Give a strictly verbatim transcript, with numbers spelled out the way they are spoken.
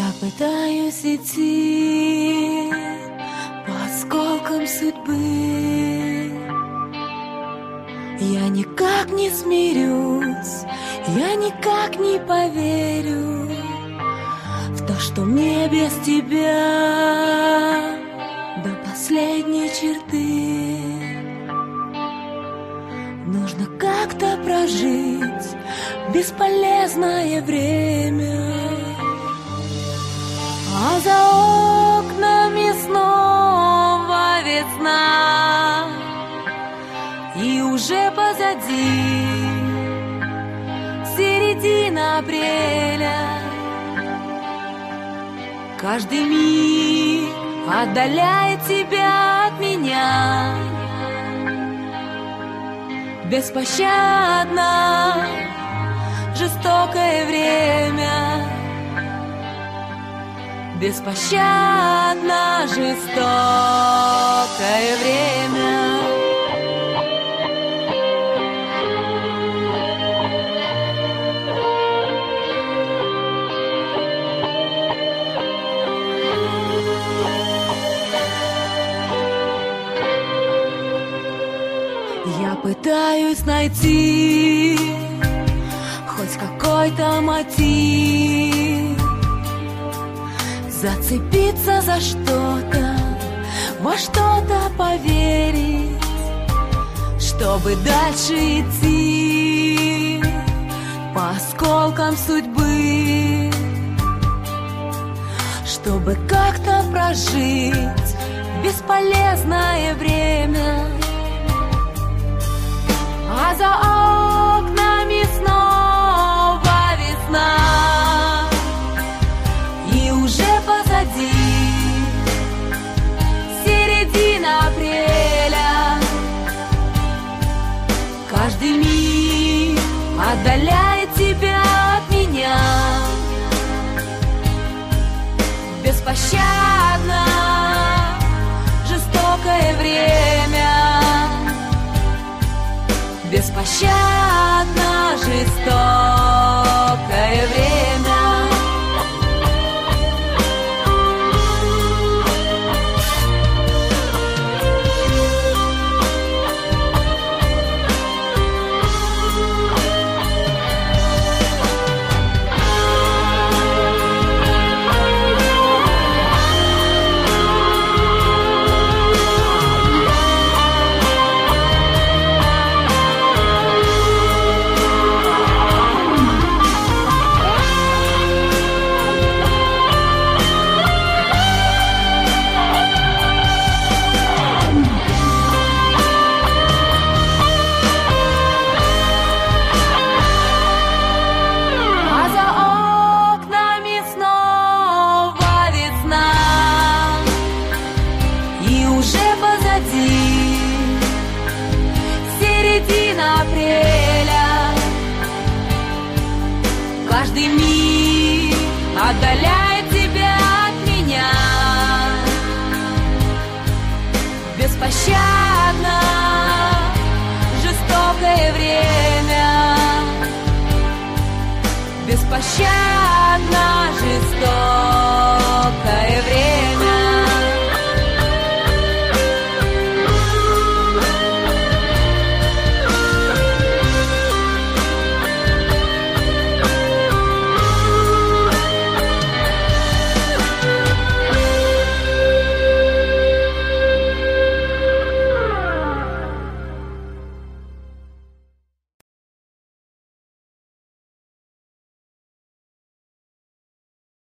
Я пытаюсь идти по осколкам судьбы. Я никак не смирюсь, я никак не поверю в то, что мне без тебя до последней черты нужно как-то прожить бесполезное время. А за окнами снова весна, и уже позади середина апреля. Каждый миг отдаляет тебя от меня. Беспощадно жестокое время. Беспощадно жестокое время. Я пытаюсь найти хоть какой-то мотив, зацепиться за что-то, во что-то поверить, чтобы дальше идти по осколкам судьбы, чтобы как-то прожить бесполезное время. А за окнами снова весна, и уже позади середина апреля. Каждый миг отдаляет тебя от меня. Беспощадно жестокое время. Беспощадно жестокое время. Каждый миг отдаляет тебя от меня. Беспощадно жестокое время. Беспощадно жестокое время.